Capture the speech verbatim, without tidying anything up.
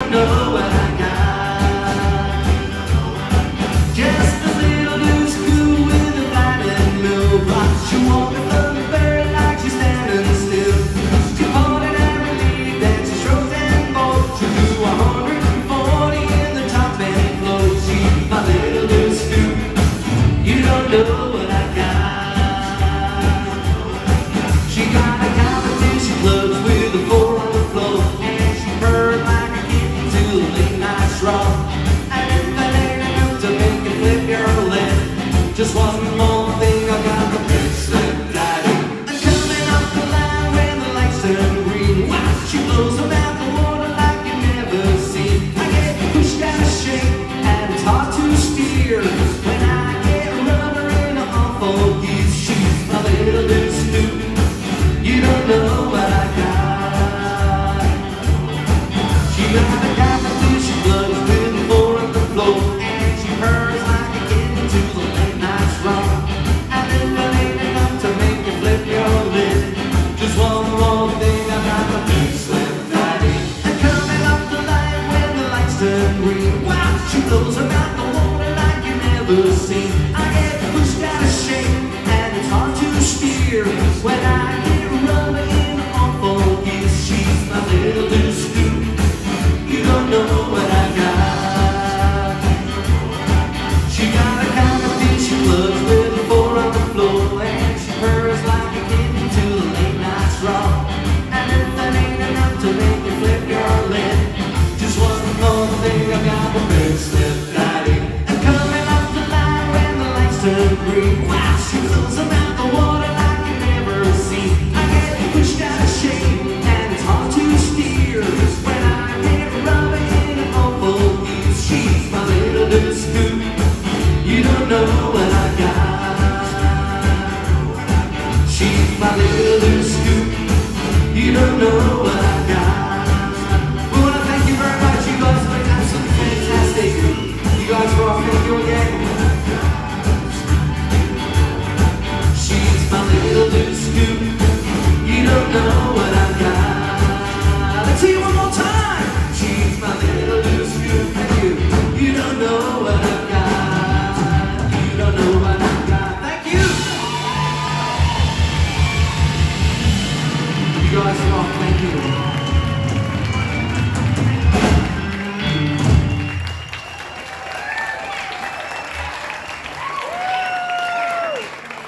don't know what I got. Just a little deuce coup with a violin mill block. She walking from the bird like she's standing still. She pointed every lead that she strokes and bolts. She do a hundred and forty in the top and floats. She's my little deuce coup. You don't know what I got. She got a competition clubs with a four on the floor, and she purred like a kitten to the late night straw. And if that ain't enough to make you flip your lid, just one more thing, I got the big slip daddy. And coming off the line when the lights turn green, wow, she blows about the water like you never seen. I get pushed out of shape and it's hard to steer. When I get rubber in a awful geese, she's my little deuce coup. You don't know what I got. She got a competition gloves with a four on the floor, and she purrs like a kitten to the late night strong. And if it ain't enough to make you flip your lid, just one more thing, I got the big slip daddy. And coming up the line when the lights turn green, wow, she blows about the water like you never seen. I get pushed out of shape and it's hard to steer when I